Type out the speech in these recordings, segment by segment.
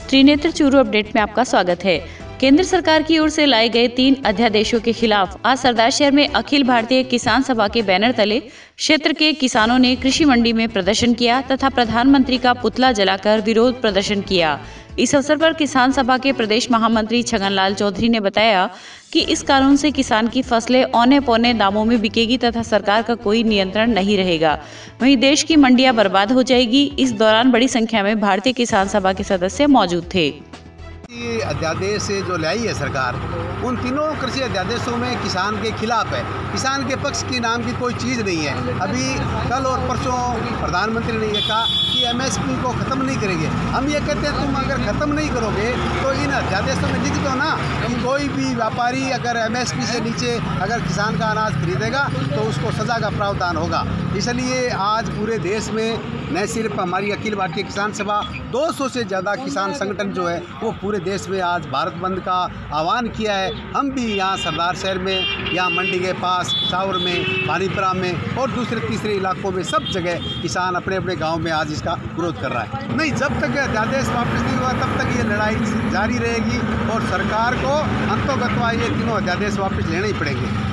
Trinetra Churu update में आपका स्वागत है। केंद्र सरकार की ओर से लाए गए 3 अध्यादेशों के खिलाफ आज सरदार शहर में अखिल भारतीय किसान सभा के बैनर तले क्षेत्र के किसानों ने कृषि मंडी में प्रदर्शन किया तथा प्रधानमंत्री का पुतला जलाकर विरोध प्रदर्शन किया। इस अवसर पर किसान सभा के प्रदेश महामंत्री छगनलाल चौधरी ने बताया कि इस कानून से किसान की फसलें औने पौने दामों में बिकेगी तथा सरकार का कोई नियंत्रण नहीं रहेगा। वहीं देश की मंडियां बर्बाद हो जाएगी। इस दौरान बड़ी संख्या में भारतीय किसान सभा के सदस्य मौजूद थे। ये अध्यादेश जो लाई है सरकार, उन तीनों कृषि अध्यादेशों में किसान के खिलाफ है। किसान के पक्ष की नाम की कोई चीज़ नहीं है। अभी कल और परसों प्रधानमंत्री ने यह कहा कि एमएसपी को ख़त्म नहीं करेंगे। हम ये कहते हैं तुम अगर ख़त्म नहीं करोगे तो इन अध्यादेशों में लिख दो ना कि कोई भी व्यापारी अगर एमएसपी से नीचे अगर किसान का अनाज खरीदेगा तो उसको सज़ा का प्रावधान होगा। इसलिए आज पूरे देश में न सिर्फ हमारी अखिल भारतीय किसान सभा 200 से ज़्यादा किसान संगठन जो है वो पूरे देश में आज भारत बंद का आह्वान किया है। हम भी यहाँ सरदार शहर में, यहाँ मंडी के पास, सावर में, पानीपरा में और दूसरे तीसरे इलाकों में सब जगह किसान अपने अपने गांव में आज इसका विरोध कर रहा है। नहीं, जब तक अध्यादेश वापस नहीं हुआ तब तक ये लड़ाई जारी रहेगी और सरकार को अंतोगत्वा ये तीनों अध्यादेश वापस लेने ही पड़ेंगे।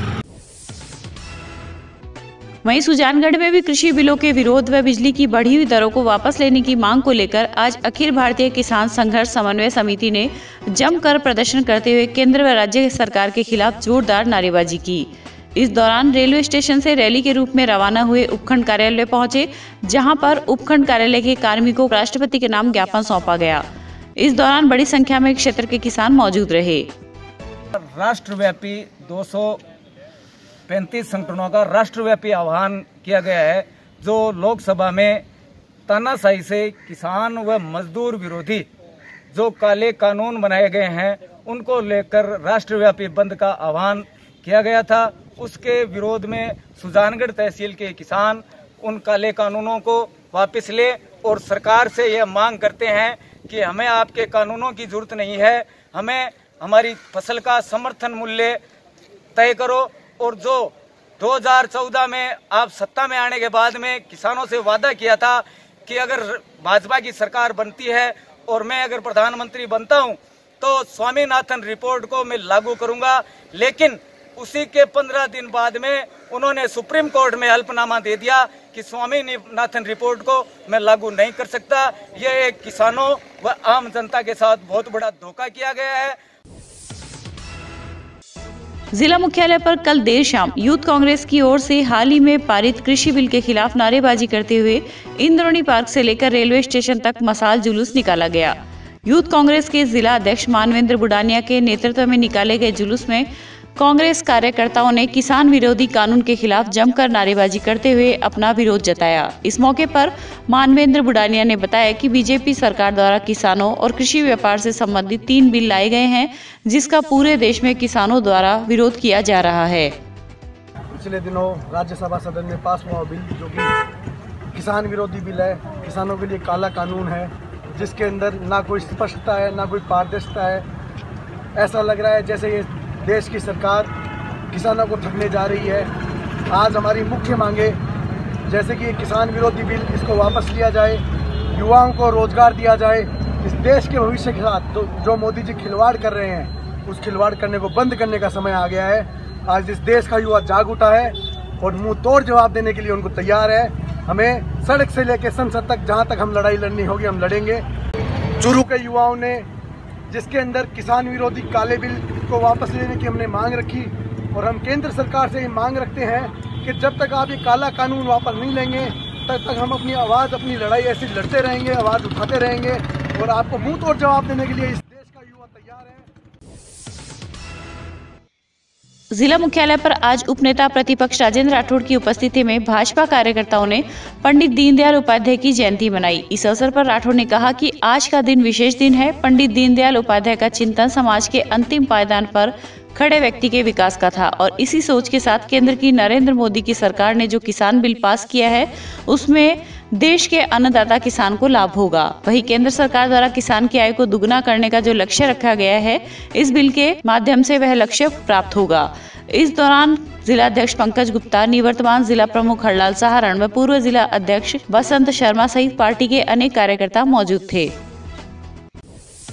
वहीं सुजानगढ़ में भी कृषि बिलों के विरोध व बिजली की बढ़ी हुई दरों को वापस लेने की मांग को लेकर आज अखिल भारतीय किसान संघर्ष समन्वय समिति ने जमकर प्रदर्शन करते हुए केंद्र व राज्य सरकार के खिलाफ जोरदार नारेबाजी की। इस दौरान रेलवे स्टेशन से रैली के रूप में रवाना हुए उपखंड कार्यालय पहुंचे, जहां पर उपखंड कार्यालय के कार्मिकों को राष्ट्रपति के नाम ज्ञापन सौंपा गया। इस दौरान बड़ी संख्या में क्षेत्र के किसान मौजूद रहे। राष्ट्रव्यापी 235 संगठनों का राष्ट्रव्यापी आह्वान किया गया है, जो लोकसभा में तानाशाही से किसान व मजदूर विरोधी जो काले कानून बनाए गए हैं उनको लेकर राष्ट्रव्यापी बंद का आह्वान किया गया था। उसके विरोध में सुजानगढ़ तहसील के किसान उन काले कानूनों को वापस ले और सरकार से यह मांग करते हैं कि हमें आपके कानूनों की जरूरत नहीं है, हमें हमारी फसल का समर्थन मूल्य तय करो। और जो 2014 में आप सत्ता में आने के बाद में किसानों से वादा किया था कि अगर भाजपा की सरकार बनती है और मैं अगर प्रधानमंत्री बनता हूं तो स्वामीनाथन रिपोर्ट को मैं लागू करूंगा, लेकिन उसी के 15 दिन बाद में उन्होंने सुप्रीम कोर्ट में हल्फनामा दे दिया कि स्वामीनाथन रिपोर्ट को मैं लागू नहीं कर सकता। यह एक किसानों व आम जनता के साथ बहुत बड़ा धोखा किया गया है। जिला मुख्यालय पर कल देर शाम यूथ कांग्रेस की ओर से हाल ही में पारित कृषि बिल के खिलाफ नारेबाजी करते हुए इंद्राणी पार्क से लेकर रेलवे स्टेशन तक मशाल जुलूस निकाला गया। यूथ कांग्रेस के जिला अध्यक्ष मानवेंद्र बुडानिया के नेतृत्व में निकाले गए जुलूस में कांग्रेस कार्यकर्ताओं ने किसान विरोधी कानून के खिलाफ जमकर नारेबाजी करते हुए अपना विरोध जताया। इस मौके पर मानवेंद्र बुडानिया ने बताया कि बीजेपी सरकार द्वारा किसानों और कृषि व्यापार से संबंधित 3 बिल लाए गए हैं, जिसका पूरे देश में किसानों द्वारा विरोध किया जा रहा है। पिछले दिनों राज्यसभा सदन में पास हुआ बिल जो कि किसान विरोधी बिल है, किसानों के लिए काला कानून है, जिसके अंदर ना कोई स्पष्टता है ना कोई पारदर्शिता है। ऐसा लग रहा है जैसे ये देश की सरकार किसानों को ठगने जा रही है। आज हमारी मुख्य मांगे जैसे कि किसान विरोधी बिल, इसको वापस लिया जाए, युवाओं को रोजगार दिया जाए। इस देश के भविष्य के साथ जो मोदी जी खिलवाड़ कर रहे हैं, उस खिलवाड़ करने को बंद करने का समय आ गया है। आज इस देश का युवा जाग उठा है और मुंह तोड़ जवाब देने के लिए उनको तैयार है। हमें सड़क से लेकर संसद तक जहां तक हम लड़ाई लड़नी होगी हम लड़ेंगे। चूरू के युवाओं ने जिसके अंदर किसान विरोधी काले बिल को वापस लेने की हमने मांग रखी और हम केंद्र सरकार से ये मांग रखते हैं कि जब तक आप ये काला कानून वापस नहीं लेंगे तब तक हम अपनी आवाज़, अपनी लड़ाई ऐसी लड़ते रहेंगे, आवाज़ उठाते रहेंगे और आपको मुंह तोड़ जवाब देने के लिए इस देश का युवा तैयार है। जिला मुख्यालय पर आज उपनेता प्रतिपक्ष राजेंद्र राठौड़ की उपस्थिति में भाजपा कार्यकर्ताओं ने पंडित दीनदयाल उपाध्याय की जयंती मनाई। इस अवसर पर राठौड़ ने कहा कि आज का दिन विशेष दिन है। पंडित दीनदयाल उपाध्याय का चिंतन समाज के अंतिम पायदान पर खड़े व्यक्ति के विकास का था और इसी सोच के साथ केंद्र की नरेंद्र मोदी की सरकार ने जो किसान बिल पास किया है उसमें देश के अन्नदाता किसान को लाभ होगा। वहीं केंद्र सरकार द्वारा किसान की आय को दुगना करने का जो लक्ष्य रखा गया है, इस बिल के माध्यम से वह लक्ष्य प्राप्त होगा। इस दौरान जिला अध्यक्ष पंकज गुप्ता, निवर्तमान जिला प्रमुख हरलाल सहारण व पूर्व जिला अध्यक्ष बसंत शर्मा सहित पार्टी के अनेक कार्यकर्ता मौजूद थे।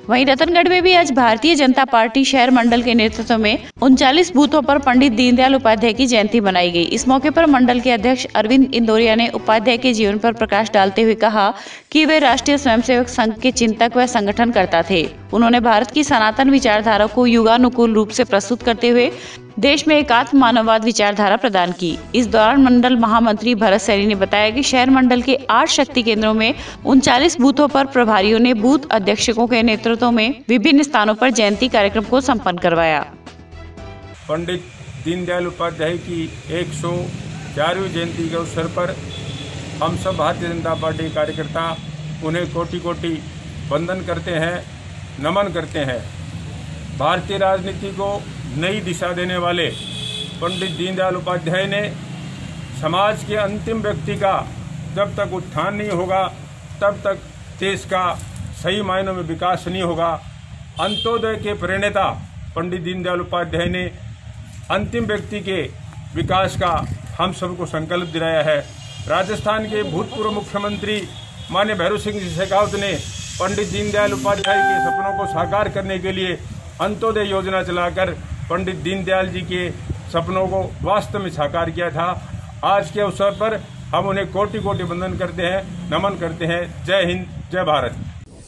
वहीं रतनगढ़ में भी आज भारतीय जनता पार्टी शहर मंडल के नेतृत्व में 39 बूथों पर पंडित दीनदयाल उपाध्याय की जयंती मनाई गई। इस मौके पर मंडल के अध्यक्ष अरविंद इंदौरिया ने उपाध्याय के जीवन पर प्रकाश डालते हुए कहा कि वे राष्ट्रीय स्वयंसेवक संघ के चिंतक व संगठनकर्ता थे। उन्होंने भारत की सनातन विचारधारा को युगानुकूल रूप से प्रस्तुत करते हुए देश में एकात्म मानववाद विचारधारा प्रदान की। इस दौरान मंडल महामंत्री भरत सैनी ने बताया कि शहर मंडल के 8 शक्ति केंद्रों में 39 बूथों पर प्रभारियों ने बूथ अध्यक्षकों के नेतृत्व में विभिन्न स्थानों पर जयंती कार्यक्रम को संपन्न करवाया। पंडित दीनदयाल उपाध्याय की 104वीं जयंती के अवसर पर हम सब भारतीय जनता पार्टी कार्यकर्ता उन्हें कोटि कोटि वंदन करते हैं, नमन करते हैं। भारतीय राजनीति को नई दिशा देने वाले पंडित दीनदयाल उपाध्याय ने समाज के अंतिम व्यक्ति का जब तक उत्थान नहीं होगा तब तक देश का सही मायनों में विकास नहीं होगा। अंत्योदय के प्रणेता पंडित दीनदयाल उपाध्याय ने अंतिम व्यक्ति के विकास का हम सबको संकल्प दिलाया है। राजस्थान के भूतपूर्व मुख्यमंत्री माननीय भैरव सिंह जी शेखावत ने पंडित दीनदयाल उपाध्याय के सपनों को साकार करने के लिए अंत्योदय योजना चलाकर पंडित दीनदयाल जी के सपनों को वास्तव में साकार किया था। आज के अवसर पर हम उन्हें कोटि कोटि वंदन करते हैं, नमन करते हैं। जय हिंद, जय भारत।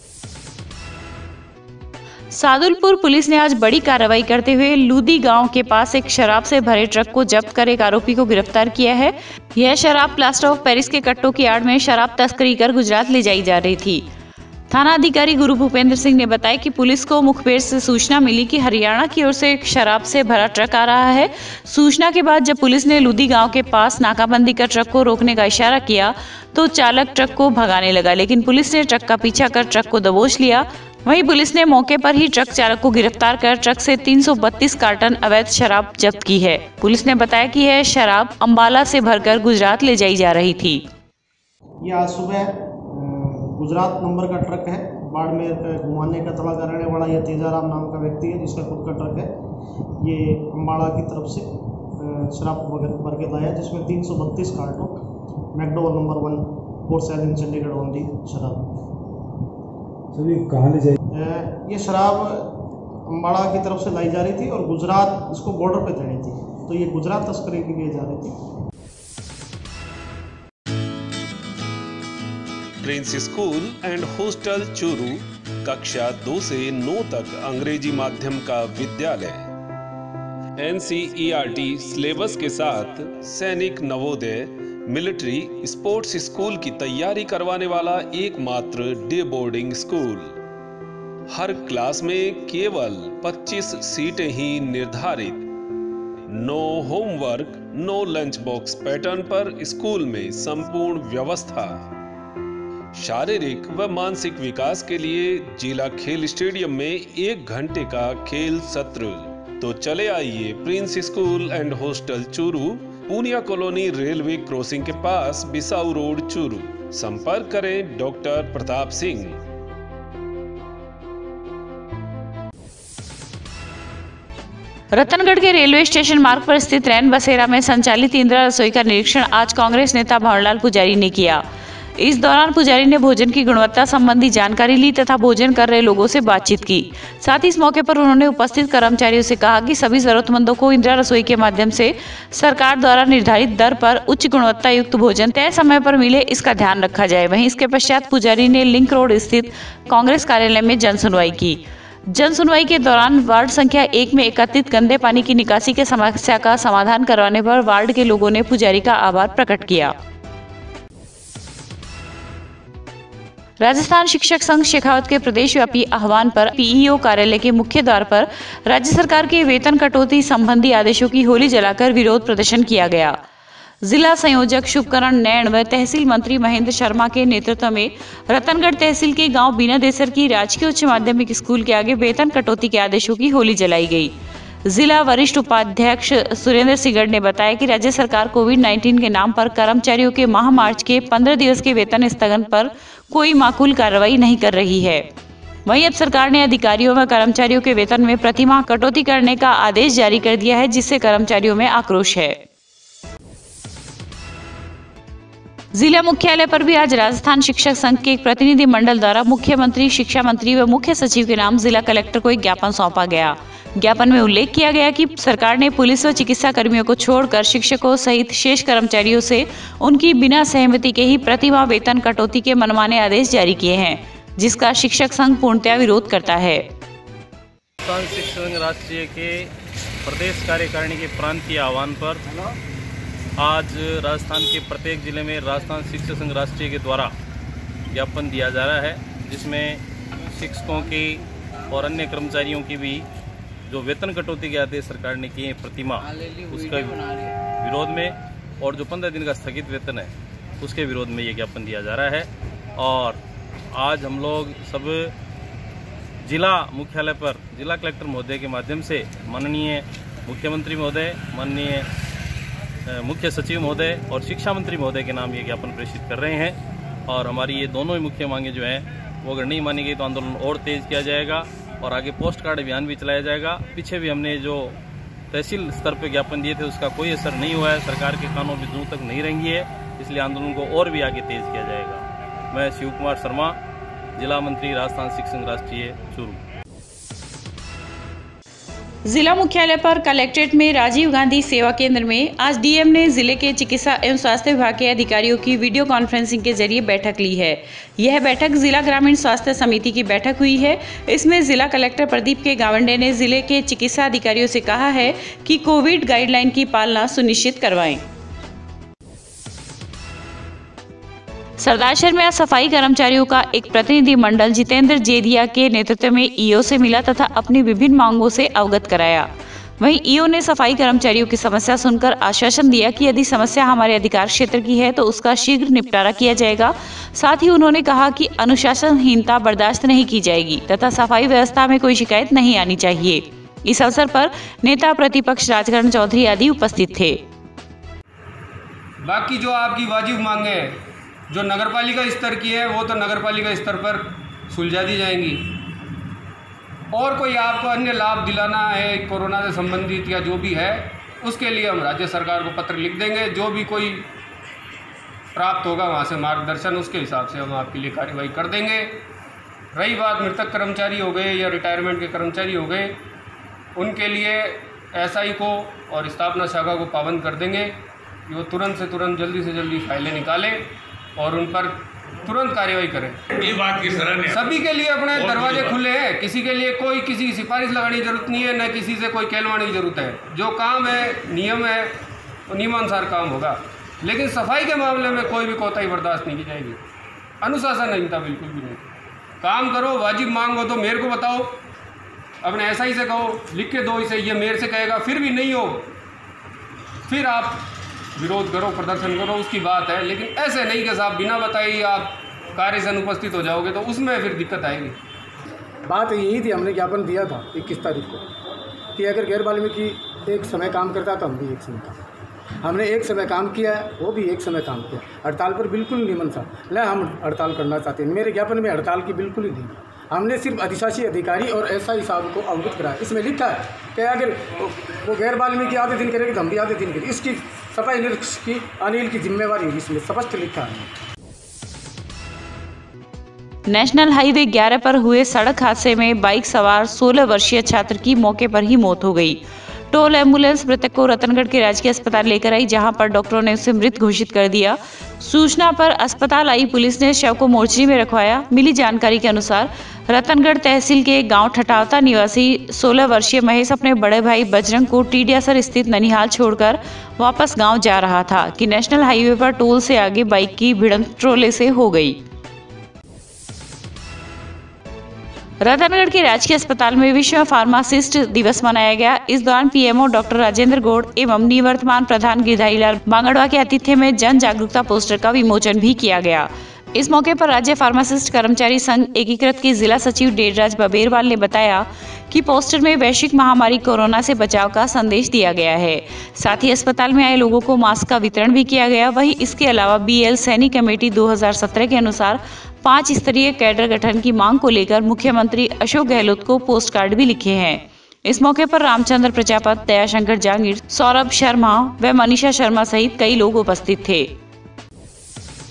सादुलपुर पुलिस ने आज बड़ी कार्रवाई करते हुए लूदी गांव के पास एक शराब से भरे ट्रक को जब्त कर एक आरोपी को गिरफ्तार किया है। यह शराब प्लास्टर ऑफ पेरिस के कट्टों की आड़ में शराब तस्करी कर गुजरात ले जाई जा रही थी। थाना अधिकारी गुरु भूपेंद्र सिंह ने बताया कि पुलिस को मुखबिर से सूचना मिली कि हरियाणा की ओर से एक शराब से भरा ट्रक आ रहा है। सूचना के बाद जब पुलिस ने लूदी गांव के पास नाकाबंदी कर ट्रक को रोकने का इशारा किया तो चालक ट्रक को भगाने लगा, लेकिन पुलिस ने ट्रक का पीछा कर ट्रक को दबोच लिया। वहीं पुलिस ने मौके पर ही ट्रक चालक को गिरफ्तार कर ट्रक से 332 कार्टन अवैध शराब जब्त की है। पुलिस ने बताया कि यह शराब अंबाला से भरकर गुजरात ले जाई जा रही थी। ये आज सुबह गुजरात नंबर का ट्रक है, बाड़मेर का घुमाने का तला का रहने वाला यह तेजाराम नाम का व्यक्ति है जिसका खुद का ट्रक है। ये अम्बाड़ा की तरफ से शराब भर के लाया जिसमें 332 carton McDowell number 1 4 in Chandigarh only शराब। सर ये कहाँ ले जाए? ये शराब अम्बाड़ा की तरफ से लाई जा रही थी और गुजरात इसको बॉर्डर पे देनी थी, तो ये गुजरात तस्करी के लिए जा रही थी। Prince School and Hostel Churu कक्षा 2 से 9 तक अंग्रेजी माध्यम का विद्यालय। NCERT सिलेबस के साथ सैनिक, नवोदय, मिलिट्री, स्पोर्ट्स स्कूल की तैयारी करवाने वाला एकमात्र डे बोर्डिंग स्कूल। हर क्लास में केवल 25 सीटें ही निर्धारित। No homework, no lunch box pattern पर स्कूल में संपूर्ण व्यवस्था। शारीरिक व मानसिक विकास के लिए जिला खेल स्टेडियम में 1 घंटे का खेल सत्र। तो चले आइए Prince School and Hostel Churu, Punia colony, railway crossing के पास, बिसाऊ रोड, चूरू। संपर्क करें डॉक्टर प्रताप सिंह। रतनगढ़ के रेलवे स्टेशन मार्ग पर स्थित रैन बसेरा में संचालित इंदिरा रसोई का निरीक्षण आज कांग्रेस नेता भंवरलाल पुजारी ने किया। इस दौरान पुजारी ने भोजन की गुणवत्ता संबंधी जानकारी ली तथा भोजन कर रहे लोगों से बातचीत की। साथ ही इस मौके पर उन्होंने उपस्थित कर्मचारियों से कहा कि सभी जरूरतमंदों को इंदिरा रसोई के माध्यम से सरकार द्वारा निर्धारित दर पर उच्च गुणवत्ता युक्त भोजन तय समय पर मिले, इसका ध्यान रखा जाए। वहीं इसके पश्चात पुजारी ने लिंक रोड स्थित कांग्रेस कार्यालय में जन सुनवाई की। जन सुनवाई के दौरान वार्ड संख्या 1 में एकत्रित गंदे पानी की निकासी के समस्या का समाधान करवाने पर वार्ड के लोगों ने पुजारी का आभार प्रकट किया। राजस्थान शिक्षक संघ शेखावत के प्रदेश व्यापी आह्वान पर पीईओ कार्यालय के मुख्य द्वार पर राज्य सरकार के वेतन कटौती संबंधी आदेशों की होली जलाकर विरोध प्रदर्शन किया गया। जिला संयोजक शुभकरण नैन व तहसील मंत्री महेंद्र शर्मा के नेतृत्व में रतनगढ़ तहसील के गांव बीना देसर की राजकीय उच्च माध्यमिक स्कूल के आगे वेतन कटौती के आदेशों की होली जलाई गई। जिला वरिष्ठ उपाध्यक्ष सुरेंद्र सिगड़ ने बताया कि राज्य सरकार कोविड-19 के नाम पर कर्मचारियों के माह मार्च के 15 दिवस के वेतन स्थगन पर कोई माकूल कार्रवाई नहीं कर रही है। वहीं अब सरकार ने अधिकारियों व कर्मचारियों के वेतन में प्रतिमाह कटौती करने का आदेश जारी कर दिया है, जिससे कर्मचारियों में आक्रोश है। जिला मुख्यालय पर भी आज राजस्थान शिक्षक संघ के एक प्रतिनिधि मंडल द्वारा मुख्यमंत्री, शिक्षा मंत्री व मुख्य सचिव के नाम जिला कलेक्टर को एक ज्ञापन सौंपा गया। ज्ञापन में उल्लेख किया गया कि सरकार ने पुलिस व चिकित्सा कर्मियों को छोड़कर शिक्षकों सहित शेष कर्मचारियों से उनकी बिना सहमति के ही प्रतिमाह वेतन कटौती के मनमाने आदेश जारी किए हैं, जिसका शिक्षक संघ पूर्णतया विरोध करता है। राजस्थान शिक्षक संघ राष्ट्रीय के प्रदेश कार्यकारिणी के प्रांतीय आह्वान पर आज राजस्थान के प्रत्येक जिले में राजस्थान शिक्षक संघ राष्ट्रीय के द्वारा ज्ञापन दिया जा रहा है, जिसमें शिक्षकों की और अन्य कर्मचारियों की भी जो वेतन कटौती के आदेश सरकार ने किए प्रतिमाह, उसका विरोध में और जो 15 दिन का स्थगित वेतन है उसके विरोध में ये ज्ञापन दिया जा रहा है। और आज हम लोग सब जिला मुख्यालय पर जिला कलेक्टर महोदय के माध्यम से माननीय मुख्यमंत्री महोदय, माननीय मुख्य सचिव महोदय और शिक्षा मंत्री महोदय के नाम ये ज्ञापन प्रेषित कर रहे हैं। और हमारी ये दोनों ही मुख्य मांगे जो हैं वो अगर नहीं मानी गई तो आंदोलन और तेज किया जाएगा और आगे पोस्ट कार्ड अभियान भी चलाया जाएगा। पीछे भी हमने जो तहसील स्तर पर ज्ञापन दिए थे उसका कोई असर नहीं हुआ है, सरकार के कानों में दूर तक नहीं रहेंगी है, इसलिए आंदोलन को और भी आगे तेज किया जाएगा। मैं शिव कुमार शर्मा, जिला मंत्री, राजस्थान शिक्षक संघ राष्ट्रीय, चूरू। जिला मुख्यालय पर कलेक्ट्रेट में राजीव गांधी सेवा केंद्र में आज डीएम ने जिले के चिकित्सा एवं स्वास्थ्य विभाग के अधिकारियों की वीडियो कॉन्फ्रेंसिंग के जरिए बैठक ली है। यह बैठक जिला ग्रामीण स्वास्थ्य समिति की बैठक हुई है। इसमें जिला कलेक्टर प्रदीप के गावंडे ने जिले के चिकित्सा अधिकारियों से कहा है कि कोविड गाइडलाइन की पालना सुनिश्चित करवाएं। सरदारशहर में आज सफाई कर्मचारियों का एक प्रतिनिधि मंडल जितेंद्र जेदिया के नेतृत्व में ईओ से मिला तथा अपनी विभिन्न मांगों से अवगत कराया। वहीं ईओ ने सफाई कर्मचारियों की समस्या सुनकर आश्वासन दिया कि यदि समस्या हमारे अधिकार क्षेत्र की है तो उसका शीघ्र निपटारा किया जाएगा। साथ ही उन्होंने कहा कि अनुशासनहीनता बर्दाश्त नहीं की जाएगी तथा सफाई व्यवस्था में कोई शिकायत नहीं आनी चाहिए। इस अवसर पर नेता प्रतिपक्ष राजकरण चौधरी आदि उपस्थित थे। बाकी जो आपकी वाजिब मांगे हैं जो नगरपालिका स्तर की है वो तो नगरपालिका स्तर पर सुलझा दी जाएंगी, और कोई आपको अन्य लाभ दिलाना है कोरोना से संबंधित या जो भी है उसके लिए हम राज्य सरकार को पत्र लिख देंगे। जो भी कोई प्राप्त होगा वहाँ से मार्गदर्शन, उसके हिसाब से हम आपके लिए कार्यवाही कर देंगे। रही बात मृतक कर्मचारी हो गए या रिटायरमेंट के कर्मचारी हो गए, उनके लिए एसआई को और स्थापना शाखा को पाबंद कर देंगे कि वो तुरंत से तुरंत जल्दी से जल्दी फाइलें निकालें और उन पर तुरंत कार्रवाई करें। ये बात की सभी के लिए अपने दरवाजे खुले हैं, किसी के लिए कोई किसी की सिफारिश लगाने की जरूरत नहीं है, न किसी से कोई कहलवाने की जरूरत है। जो काम है, नियम है, वो नियमानुसार काम होगा। लेकिन सफाई के मामले में कोई भी कोताही बर्दाश्त नहीं की जाएगी। अनुशासनहीनता बिल्कुल भी नहीं। काम करो, वाजिब मांग हो तो मेरे को बताओ, अपने एसआई से कहो, लिख के दो इसे, ये मेरे से कहेगा, फिर भी नहीं हो फिर आप विरोध करो, प्रदर्शन करो, उसकी बात है। लेकिन ऐसे नहीं कि साहब बिना बताए ही आप कार्य से अनुपस्थित हो जाओगे तो उसमें फिर दिक्कत आएगी। बात यही थी, हमने ज्ञापन दिया था 21 तारीख को कि अगर गैर वाल्मीकि एक समय काम करता तो हम भी एक समय काम, हमने एक समय काम किया है, वो भी एक समय काम किया। हड़ताल पर बिल्कुल नियमन था, न हम हड़ताल करना चाहते हैं। मेरे ज्ञापन में हड़ताल की बिल्कुल ही नहीं, हमने सिर्फ अधिशासी अधिकारी और एसआई साहब को अवगत कराया। इसमें लिखा है कि अगर वो गैर वाल्मीकि आधे दिन करेगी तो हम भी आधे दिन करेंगे। इसकी सफाई निरीक्षक की अनिल की जिम्मेवारी होगी, इसमें स्पष्ट लिखा है। नेशनल हाईवे 11 पर हुए सड़क हादसे में बाइक सवार 16 वर्षीय छात्र की मौके पर ही मौत हो गई। टोल एम्बुलेंस मृतक को रतनगढ़ के राजकीय अस्पताल लेकर आई, जहां पर डॉक्टरों ने उसे मृत घोषित कर दिया। सूचना पर अस्पताल आई पुलिस ने शव को मोर्चरी में रखवाया। मिली जानकारी के अनुसार रतनगढ़ तहसील के गांव ठठावता निवासी 16 वर्षीय महेश अपने बड़े भाई बजरंग को टीडियासर स्थित ननिहाल छोड़कर वापस गांव जा रहा था कि नेशनल हाईवे पर टोल से आगे बाइक की भिड़ंत ट्रोले से हो गई। रतनगढ़ के राजकीय अस्पताल में विश्व फार्मासिस्ट दिवस मनाया गया। इस दौरान पीएमओ डॉक्टर राजेंद्र गौड़ एवं निवर्तमान प्रधान गिरधारीलाल बांगड़वा के आतिथ्य में जन जागरूकता पोस्टर का विमोचन भी किया गया। इस मौके पर राज्य फार्मासिस्ट कर्मचारी संघ एकीकृत के जिला सचिव डेढ़राज बबेरवाल ने बताया कि पोस्टर में वैश्विक महामारी कोरोना से बचाव का संदेश दिया गया है। साथ ही अस्पताल में आए लोगों को मास्क का वितरण भी किया गया। वहीं इसके अलावा बीएल सैनिक कमेटी 2017 के अनुसार 5 स्तरीय कैडर गठन की मांग को लेकर मुख्यमंत्री अशोक गहलोत को पोस्ट कार्ड भी लिखे हैं। इस मौके पर रामचंद्र प्रजापत, दयाशंकर जांगीर, सौरभ शर्मा व मनीषा शर्मा सहित कई लोग उपस्थित थे।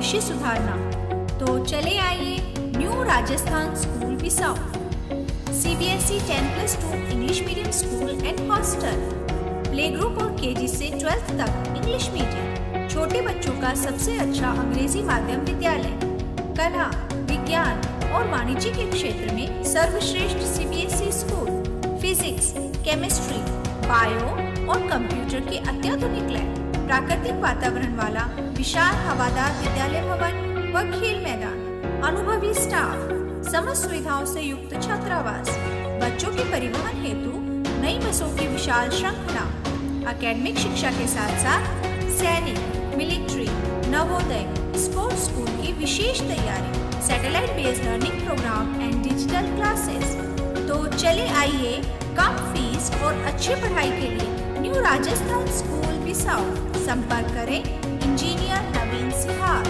भविष्य सुधारना। तो चले आइए New Rajasthan School Bissau, CBSE 10+2 English medium school and hostel, play group और KG से 12th तक इंग्लिश मीडियम, छोटे बच्चों का सबसे अच्छा अंग्रेजी माध्यम विद्यालय, कला, विज्ञान और वाणिज्य के क्षेत्र में सर्वश्रेष्ठ CBSE school, physics, chemistry, bio और कंप्यूटर के अत्याधुनिक लैब, प्राकृतिक वातावरण वाला विशाल हवादार विद्यालय भवन व खेल मैदान, अनुभवी स्टाफ, समस्त सुविधाओं से युक्त छात्रावास, बच्चों के परिवहन हेतु नई बसों की विशाल श्रृंखला, एकेडमिक शिक्षा के साथ साथ सैनिक, मिलिट्री, नवोदय, स्पोर्ट्स स्कूल की विशेष तैयारी, satellite based learning programme and digital classes. तो चले आइए कम फीस और अच्छी पढ़ाई के लिए न्यू राजस्थान स्कूल बिसाऊ, संपर्क करें इंजीनियर नवीन सिहार।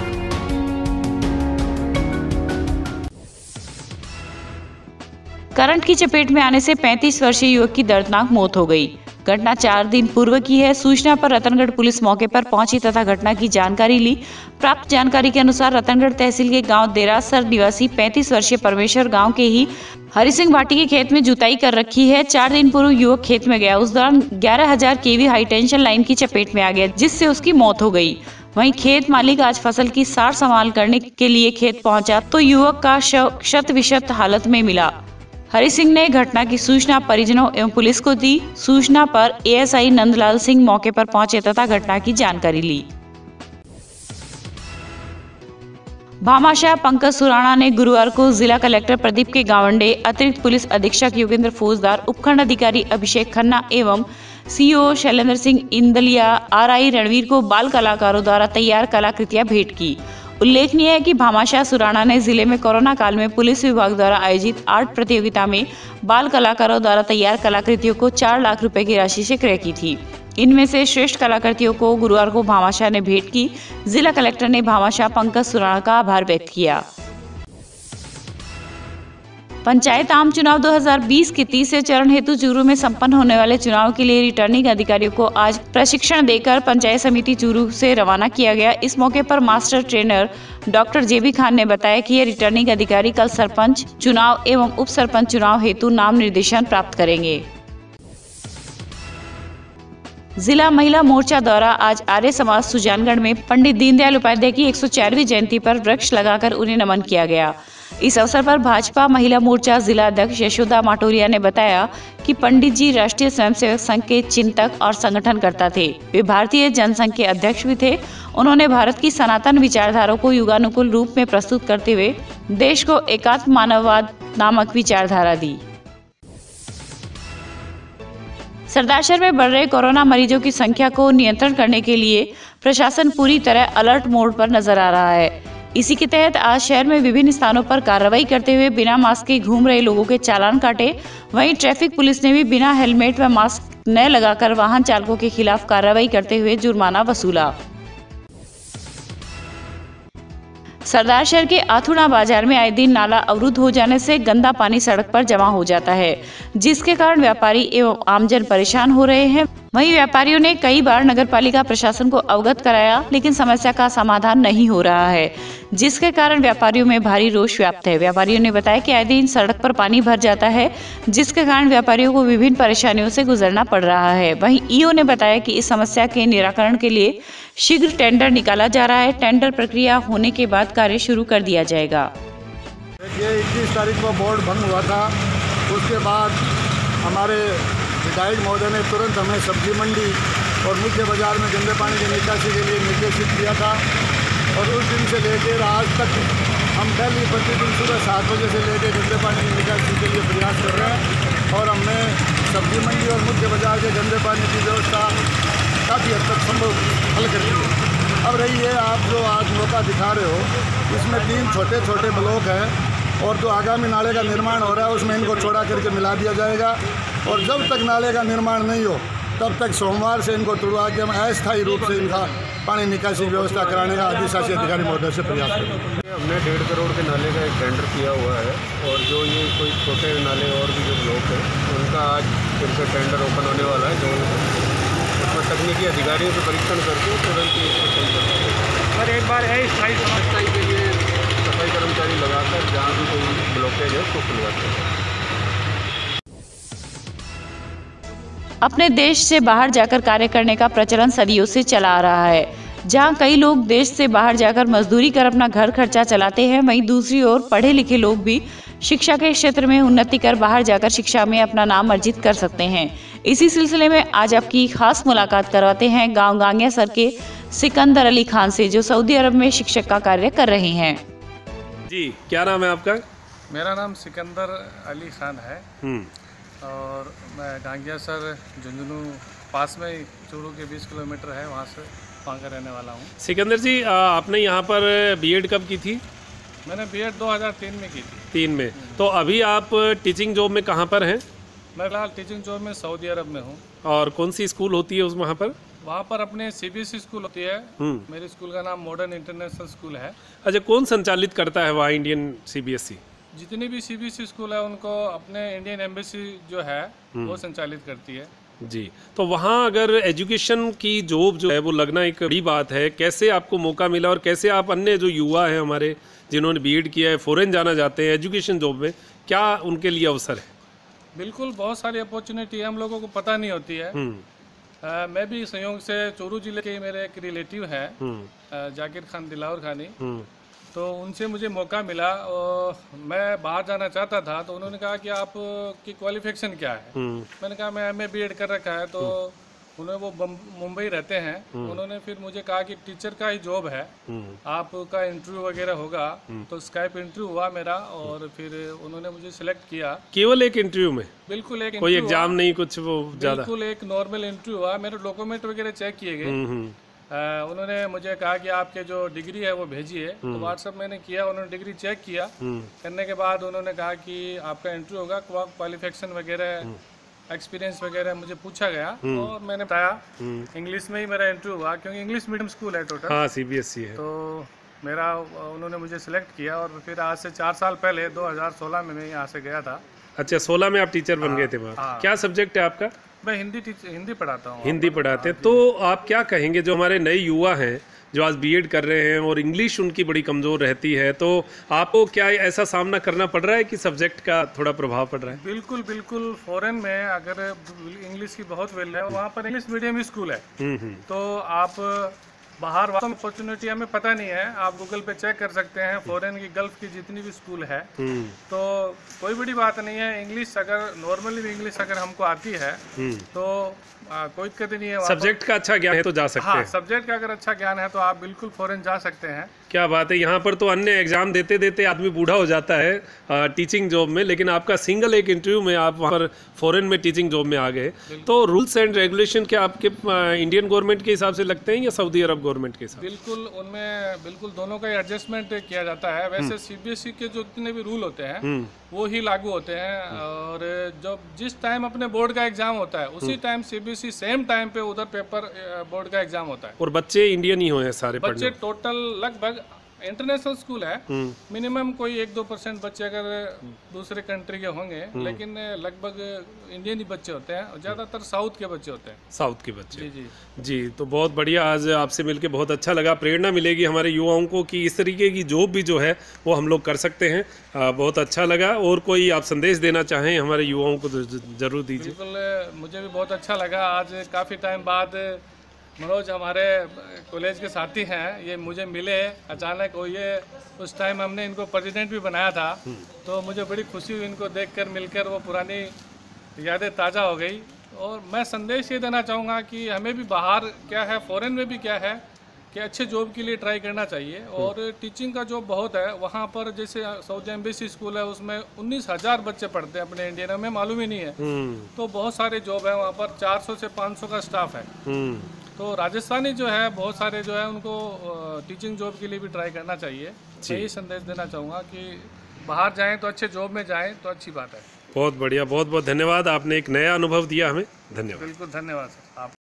करंट की चपेट में आने से 35 वर्षीय युवक की दर्दनाक मौत हो गई। घटना 4 दिन पूर्व की है। सूचना पर रतनगढ़ पुलिस मौके पर पहुंची तथा घटना की जानकारी ली। प्राप्त जानकारी के अनुसार रतनगढ़ तहसील के गांव देरासर निवासी 35 वर्षीय परमेश्वर गांव के ही हरि सिंह भाटी के खेत में जुताई कर रखी है। 4 दिन पूर्व युवक खेत में गया, उस दौरान 11,000 kV हाई टेंशन लाइन की चपेट में आ गया, जिससे उसकी मौत हो गई। वहीं खेत मालिक आज फसल की सार संभाल करने के लिए खेत पहुंचा तो युवक का शव क्षत विक्षत हालत में मिला। हरि सिंह ने घटना की सूचना परिजनों एवं पुलिस को दी। सूचना पर ASI नंदलाल सिंह मौके पर पहुंचे तथा घटना की जानकारी ली। भामाशाह पंकज सुराणा ने गुरुवार को जिला कलेक्टर प्रदीप के गावंडे, अतिरिक्त पुलिस अधीक्षक योगेंद्र फौजदार, उपखंड अधिकारी अभिषेक खन्ना एवं CO शैलेंद्र सिंह इंदलिया, RI रणवीर को बाल कलाकारों द्वारा तैयार कलाकृतियां भेंट की। उल्लेखनीय है कि भामाशाह सुराणा ने जिले में कोरोना काल में पुलिस विभाग द्वारा आयोजित आर्ट प्रतियोगिता में बाल कलाकारों द्वारा तैयार कलाकृतियों को 4 लाख रुपए की राशि से क्रय की थी। इनमें से श्रेष्ठ कलाकृतियों को गुरुवार को भामाशाह ने भेंट की। जिला कलेक्टर ने भामाशाह पंकज सुराणा का आभार व्यक्त किया। पंचायत आम चुनाव 2020 के 30वें चरण हेतु चूरू में संपन्न होने वाले चुनाव के लिए रिटर्निंग अधिकारियों को आज प्रशिक्षण देकर पंचायत समिति चूरू से रवाना किया गया। इस मौके पर master trainer doctor JB Khan ने बताया कि ये रिटर्निंग अधिकारी कल सरपंच चुनाव एवं उप सरपंच चुनाव हेतु नाम निर्देशन प्राप्त करेंगे। जिला महिला मोर्चा द्वारा आज आर्य समाज सुजानगढ़ में पंडित दीनदयाल उपाध्याय की 104वीं जयंती पर वृक्ष लगाकर उन्हें नमन किया गया। इस अवसर पर भाजपा महिला मोर्चा जिला अध्यक्ष यशोदा माटोरिया ने बताया कि पंडित जी राष्ट्रीय स्वयंसेवक संघ के चिंतक और संगठनकर्ता थे। वे भारतीय जनसंघ के अध्यक्ष भी थे। उन्होंने भारत की सनातन विचारधारा को युगानुकूल रूप में प्रस्तुत करते हुए देश को एकात्म मानववाद नामक विचारधारा दी। सरदारशहर में बढ़ रहे कोरोना मरीजों की संख्या को नियंत्रण करने के लिए प्रशासन पूरी तरह अलर्ट मोड पर नजर आ रहा है। इसी के तहत आज शहर में विभिन्न स्थानों पर कार्रवाई करते हुए बिना मास्क के घूम रहे लोगों के चालान काटे। वहीं ट्रैफिक पुलिस ने भी बिना हेलमेट व मास्क न लगाकर वाहन चालकों के खिलाफ कार्रवाई करते हुए जुर्माना वसूला। सरदारशहर के आथुना बाजार में आए दिन नाला अवरुद्ध हो जाने से गंदा पानी सड़क पर जमा हो जाता है, जिसके कारण व्यापारी एवं आमजन परेशान हो रहे हैं। वहीं व्यापारियों ने कई बार नगरपालिका प्रशासन को अवगत कराया, लेकिन समस्या का समाधान नहीं हो रहा है, जिसके कारण व्यापारियों में भारी रोष व्याप्त है। व्यापारियों ने बताया कि आए दिन सड़क पर पानी भर जाता है, जिसके कारण व्यापारियों को विभिन्न परेशानियों से गुजरना पड़ रहा है। वहीं EO ने बताया कि इस समस्या के निराकरण के लिए शीघ्र टेंडर निकाला जा रहा है। टेंडर प्रक्रिया होने के बाद कार्य शुरू कर दिया जाएगा। देखिए 21 तारीख को बोर्ड भंग हुआ था, उसके बाद हमारे विधायक महोदय ने तुरंत हमें सब्जी मंडी और मुख्य बाजार में गंदे पानी की निकासी के लिए निर्देशित किया था। और उस दिन से लेकर आज तक हम डेली प्रतिदिन सुबह 7 बजे से लेकर गंदे पानी की निकासी के लिए प्रयास कर रहे हैं। और हमने सब्जी मंडी और मुख्य बाजार के गंदे पानी की व्यवस्था काफ़ी हद तक संभव हल कर दी है। अब रही है आप जो आज मौका दिखा रहे हो, इसमें 3 छोटे छोटे ब्लॉक हैं और जो आगामी नाले का निर्माण हो रहा है उसमें इनको चौड़ा करके मिला दिया जाएगा। और जब तक नाले का निर्माण नहीं हो तब तक सोमवार से इनको तुड़वा के हम अस्थायी रूप से इनका पानी निकासी व्यवस्था कराने का अधिशासी अधिकारी महोदय से प्रयास करेंगे। हमने 1.5 करोड़ के नाले का एक टेंडर किया हुआ है और जो ये कोई छोटे नाले और भी जो ब्लॉक है उनका आज फिर से टेंडर ओपन होने वाला है। जो उसमें तकनीकी अधिकारियों से परीक्षण करके तुरंत ही इसको और एक बार अस्थायी समस्या के लिए सफाई कर्मचारी लगाकर जहाँ भी कोई ब्लॉकेज है उसको खुलवाते हैं। अपने देश से बाहर जाकर कार्य करने का प्रचलन सदियों से चला आ रहा है। जहां कई लोग देश से बाहर जाकर मजदूरी कर अपना घर खर्चा चलाते हैं, वहीं दूसरी ओर पढ़े लिखे लोग भी शिक्षा के क्षेत्र में उन्नति कर बाहर जाकर शिक्षा में अपना नाम अर्जित कर सकते हैं। इसी सिलसिले में आज आपकी खास मुलाकात करवाते हैं गांव गांगिया सर के सिकंदर अली खान से, जो सऊदी अरब में शिक्षक का कार्य कर रहे हैं। जी, क्या नाम है आपका? मेरा नाम सिकंदर अली खान है और मैं गांगिया सर झुंझुनू पास में चूरू के 20 किलोमीटर है, वहाँ का रहने वाला हूँ। सिकंदर जी, आपने यहाँ पर बीएड कब की थी? मैंने बीएड 2003 में की थी। 3 में। तो अभी आप टीचिंग जॉब में कहाँ पर हैं? मैं फिलहाल टीचिंग जॉब में सऊदी अरब में हूँ। और कौन सी स्कूल होती है उस वहाँ पर? वहाँ पर अपने सीबीएसई स्कूल होती है। मेरे स्कूल का नाम मॉडर्न इंटरनेशनल स्कूल है। अच्छा, कौन संचालित करता है वहाँ इंडियन सीबीएसई? जितनी भी सीबीएसई स्कूल है उनको अपने इंडियन एम्बेसी जो है वो संचालित करती है। जी, तो वहाँ अगर एजुकेशन की जॉब जो है वो लगना एक बड़ी बात है। कैसे आपको मौका मिला और कैसे आप अन्य जो युवा हैं हमारे जिन्होंने बीएड किया है, फॉरेन जाना चाहते हैं एजुकेशन जॉब में, क्या उनके लिए अवसर है? बिल्कुल, बहुत सारी अपॉर्चुनिटी हम लोगों को पता नहीं होती है। मैं भी संयोग से चूरू जिले के मेरे एक रिलेटिव हैं जाकिर खान दिलावर खानी, तो उनसे मुझे मौका मिला और मैं बाहर जाना चाहता था। तो उन्होंने कहा कि आप की क्वालिफिकेशन क्या है? मैंने कहा मैं एमए बीएड कर रखा है। तो उन्होंने वो मुंबई रहते हैं, उन्होंने फिर मुझे कहा कि टीचर का ही जॉब है, आपका इंटरव्यू वगैरह होगा। तो स्काइप इंटरव्यू हुआ मेरा और फिर उन्होंने मुझे सिलेक्ट किया। केवल एक इंटरव्यू में? बिल्कुल, एक कोई एग्जाम नहीं, कुछ वो ज्यादा? बिल्कुल एक नॉर्मल इंटरव्यू हुआ। मेरे डॉक्यूमेंट वगैरह चेक किए गए। उन्होंने मुझे कहा कि आपके जो डिग्री है वो भेजिए। तो व्हाट्सएप मैंने किया, उन्होंने डिग्री चेक किया। करने के बाद उन्होंने कहा कि आपका इंटरव्यू होगा, क्वालिफिकेशन वगैरह एक्सपीरियंस वगैरह मुझे पूछा गया और मैंने बताया। इंग्लिश में ही मेरा इंटरव्यू हुआ क्योंकि इंग्लिश मीडियम स्कूल है टोटल। हाँ, सीबीएसई है। तो मेरा उन्होंने मुझे सिलेक्ट किया और फिर आज से 4 साल पहले 2016 में मैं यहाँ से गया था। अच्छा, 16 में आप टीचर बन गए थे वहाँ। क्या सब्जेक्ट है आपका? मैं हिंदी पढ़ाता हूँ। हिंदी पढ़ाते हैं। तो आप क्या कहेंगे जो हमारे नए युवा हैं जो आज बीएड कर रहे हैं और इंग्लिश उनकी बड़ी कमज़ोर रहती है, तो आपको क्या ऐसा सामना करना पड़ रहा है कि सब्जेक्ट का थोड़ा प्रभाव पड़ रहा है? बिल्कुल बिल्कुल, फॉरेन में अगर इंग्लिश की बहुत वैल्यू है, वहाँ पर इंग्लिश मीडियम स्कूल है। तो आप बाहर अपॉर्चुनिटी हमें पता नहीं है, आप गूगल पे चेक कर सकते हैं। फॉरेन की गल्फ की जितनी भी स्कूल है, तो कोई बड़ी बात नहीं है। इंग्लिश अगर नॉर्मली भी इंग्लिश अगर हमको आती है तो कोई दिक्कत नहीं है। सब्जेक्ट का अच्छा ज्ञान है तो जा सकते हैं। हाँ, सब्जेक्ट का अगर अच्छा ज्ञान है तो आप बिल्कुल फॉरेन जा सकते हैं। क्या बात है। यहाँ पर तो अन्य एग्जाम देते देते आदमी बूढ़ा हो जाता है टीचिंग जॉब में, लेकिन आपका सिंगल एक इंटरव्यू में आप वहाँ पर फॉरेन में टीचिंग जॉब में आ गए। तो रूल्स एंड रेगुलेशन क्या आपके इंडियन गवर्नमेंट के हिसाब से लगते हैं या सऊदी अरब गवर्नमेंट के हिसाब? बिल्कुल, उनमें बिल्कुल दोनों का एडजस्टमेंट किया जाता है। वैसे सीबीएसई के जो जितने भी रूल होते हैं वो ही लागू होते हैं। और जब जिस टाइम अपने बोर्ड का एग्जाम होता है उसी टाइम सीबीएसई सेम टाइम पे उधर पेपर बोर्ड का एग्जाम होता है। और बच्चे इंडियन ही हुए हैं सारे? बच्चे टोटल लगभग इंटरनेशनल स्कूल है, मिनिमम कोई 1-2% बच्चे अगर दूसरे कंट्री के होंगे, लेकिन लगभग इंडियन ही बच्चे होते हैं और ज़्यादातर साउथ के बच्चे होते हैं। साउथ के बच्चे? जी जी जी। तो बहुत बढ़िया, आज आपसे मिलकर बहुत अच्छा लगा। प्रेरणा मिलेगी हमारे युवाओं को कि इस तरीके की जॉब भी जो है वो हम लोग कर सकते हैं। बहुत अच्छा लगा। और कोई आप संदेश देना चाहें हमारे युवाओं को तो ज़रूर दीजिए। बिल्कुल, मुझे भी बहुत अच्छा लगा। आज काफ़ी टाइम बाद मनोज हमारे कॉलेज के साथी हैं, ये मुझे मिले अचानक। और ये उस टाइम हमने इनको प्रेसिडेंट भी बनाया था, तो मुझे बड़ी खुशी हुई इनको देखकर, मिलकर। वो पुरानी यादें ताज़ा हो गई। और मैं संदेश ये देना चाहूँगा कि हमें भी बाहर क्या है, फॉरेन में भी क्या है कि अच्छे जॉब के लिए ट्राई करना चाहिए। और टीचिंग का जॉब बहुत है वहाँ पर। जैसे सऊदी एम्बेसी स्कूल है, उसमें 19,000 बच्चे पढ़ते हैं अपने इंडिया में, हमें मालूम ही नहीं है। तो बहुत सारे जॉब है वहाँ पर, 400 से 500 का स्टाफ है। तो राजस्थानी जो है बहुत सारे जो है उनको टीचिंग जॉब के लिए भी ट्राई करना चाहिए। यही संदेश देना चाहूँगा कि बाहर जाएं तो अच्छे जॉब में जाएं तो अच्छी बात है। बहुत बढ़िया, बहुत बहुत धन्यवाद। आपने एक नया अनुभव दिया हमें। धन्यवाद। बिल्कुल, धन्यवाद सर। आप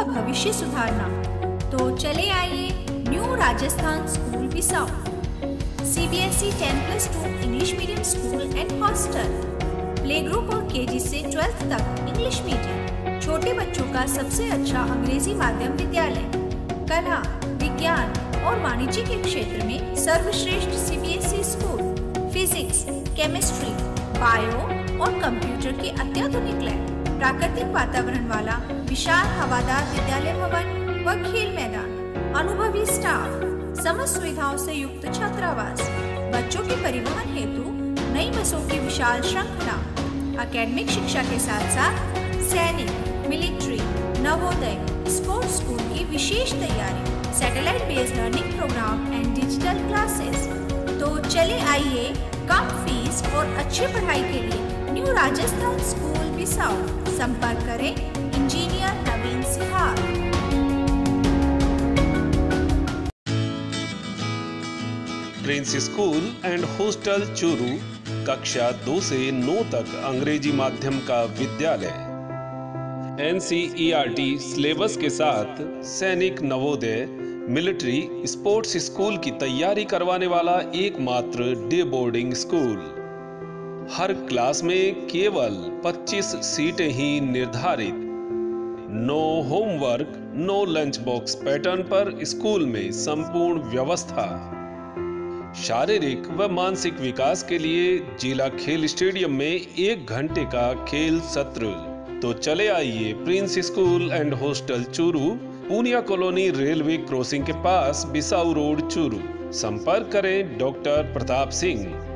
भविष्य सुधारना। तो चले आइए New Rajasthan School Bissau, CBSE 10+2 English medium school and hostel, play group और KG से 12th तक इंग्लिश मीडियम, छोटे बच्चों का सबसे अच्छा अंग्रेजी माध्यम विद्यालय, कला, विज्ञान और वाणिज्य के क्षेत्र में सर्वश्रेष्ठ CBSE school, physics, chemistry, bio और कंप्यूटर की अत्याधुनिक लैब, प्राकृतिक वातावरण वाला विशाल हवादार विद्यालय भवन व खेल मैदान, अनुभवी स्टाफ, समस्त सुविधाओं से युक्त छात्रावास, बच्चों के परिवहन हेतु नई बसों की विशाल श्रृंखला, एकेडमिक शिक्षा के साथ साथ सैनिक, मिलिट्री, नवोदय, स्पोर्ट्स स्कूल की विशेष तैयारी, satellite based learning programme and digital classes. तो चले आइए कम फीस और अच्छी पढ़ाई के लिए न्यू राजस्थान स्कूल बिसाऊ, संपर्क करें engineer Naveen Sihar. Prince School and Hostel Churu कक्षा 2 से 9 तक अंग्रेजी माध्यम का विद्यालय, NCERT सिलेबस के साथ सैनिक, नवोदय, मिलिट्री, स्पोर्ट्स स्कूल की तैयारी करवाने वाला एकमात्र डे बोर्डिंग स्कूल। हर क्लास में केवल 25 सीटें ही निर्धारित। No homework, no lunch box pattern पर स्कूल में संपूर्ण व्यवस्था। शारीरिक व मानसिक विकास के लिए जिला खेल स्टेडियम में 1 घंटे का खेल सत्र। तो चले आइए Prince School and Hostel Churu, Punia colony, railway crossing के पास, बिसाऊ रोड, चूरू। संपर्क करें डॉक्टर प्रताप सिंह।